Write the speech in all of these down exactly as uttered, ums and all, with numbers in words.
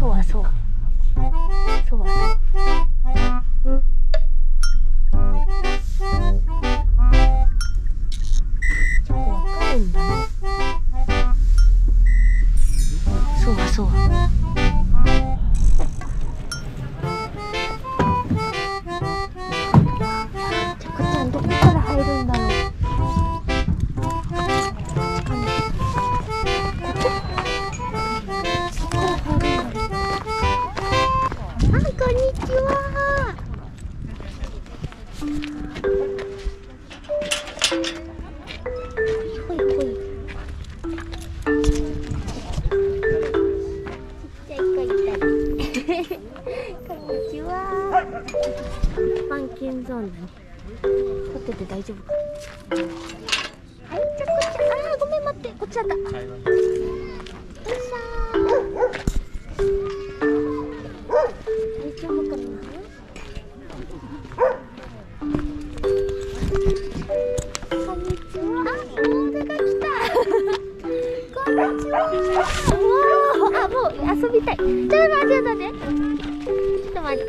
そうはそう。そうはそう。チョコわかるんだね。そうはそう。チョコちゃんどこから入るんだろう。こんにちは。ほいほい。ちっちゃい子いたり。こんにちは。パンキンゾーンだね。撮ってて大丈夫か。はい、ちょこちゃん。あー、ごめん待って、こっちだった。よいしょー。大丈夫かな。こんにちは。あ、大手が来た。こんにちは。わあ、もう遊びたい。ちょっと待って、ちょっと待って。ちょっと待って。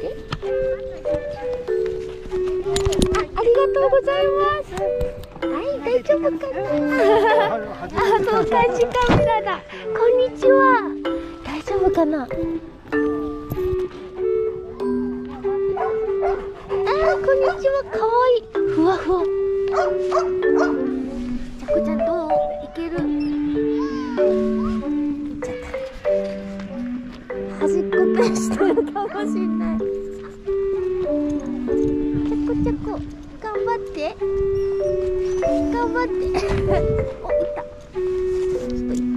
あ、ありがとうございます。はい、大丈夫かな。あ、そう、監視カメラだ。こんにちは。大丈夫かな。あ、こんにちは。可愛い。ふわふわ。ちゃこちゃんどう？いける？いっちゃった。端っこペンしてるかもしれない。ちゃこちゃこ、頑張って。頑張って。お、いった。ちょっといった。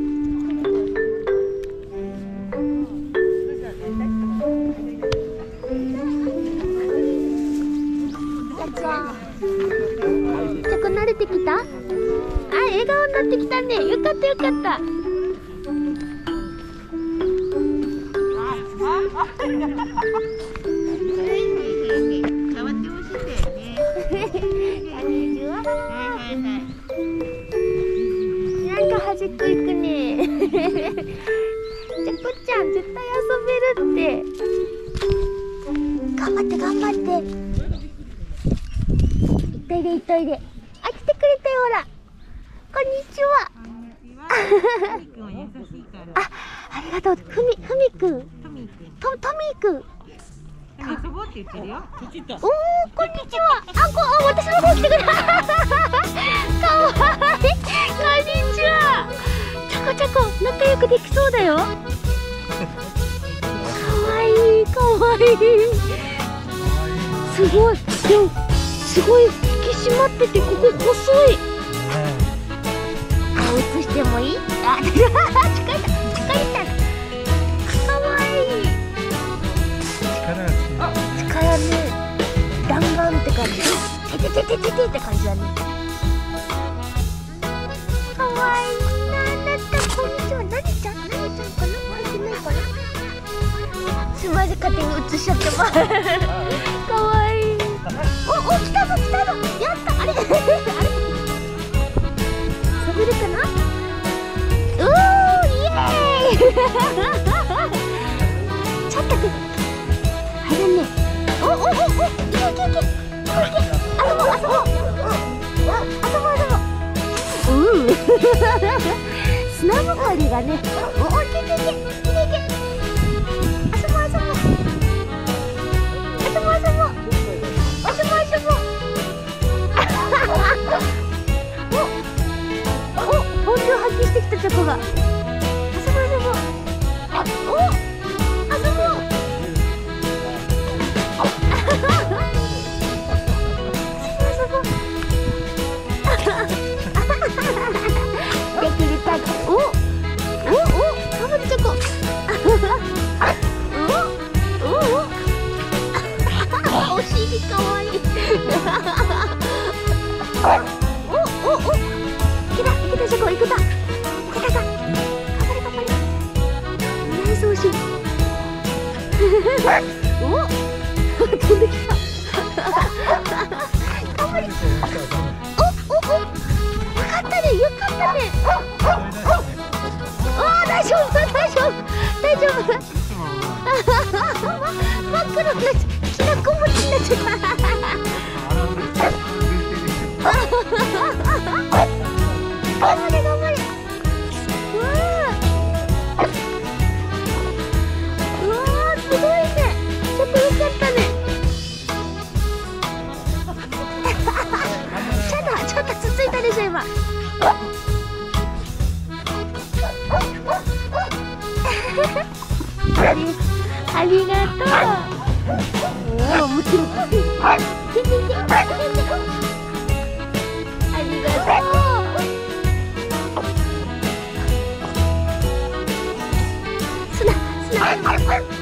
ちょっと慣れてきた？あ、笑顔になってきたね。よかったよかった。 変わってほしいんだよね。 こんにちは。なんか端っこ行くね。ちゃこちゃん絶対遊べるって。頑張って頑張って。いっといでいっといで。あ、来てくれたよほら。こんにちは。あ、ありがとう。ふみふみくん。トミーくん。トトミーくん。 遊ぼうって言ってるよ。 おお、こんにちは。あ、こ、あ、私の方来てくれ。かわいい。こんにちは。ちょこちょこ、仲良くできそうだよ。かわいい、かわいい。すごい。でも、すごい引き締まってて、ここ細い。顔映してもいい？あ、近いた、近いた。かわいい。力ね、弾丸って感じ。ててててててって感じだね。かわいいな。だった。こんにちは。なにちゃん、なにちゃんかな。入ってないかな。すみません、勝手に映しちゃってます。かわいい。お、お、来たぞ、来たぞ。やった。あれ、あれ。飛べるかな。おー、イエーイ。ちょっとく。入らんね。おおおお、いけいけいけ。これいけ。あそぼうあそぼう。あそぼうあそぼう。うん。砂ぼこりがね。おお、いけいけいけいけいけ。あそぼうあそぼう。あそぼうあそぼう。あそぼうあそぼう。おお、本領発揮してきたチョコが。あそぼうあそぼう。あ、お。あそぼう。できるか。おおおお、かぶるチョコ。おおおお、お尻かわいい。おおお、いけたいけたチョコ、いけたいけたか。頑張れ頑張れ。ナイス惜しい。お、飛んできた。頑張れ。おおお、よかったね、よかったね。ああ、大丈夫大丈夫大丈夫。 ありがとう。おお、ムキムキしてる。ててて、ありがとう。砂、砂。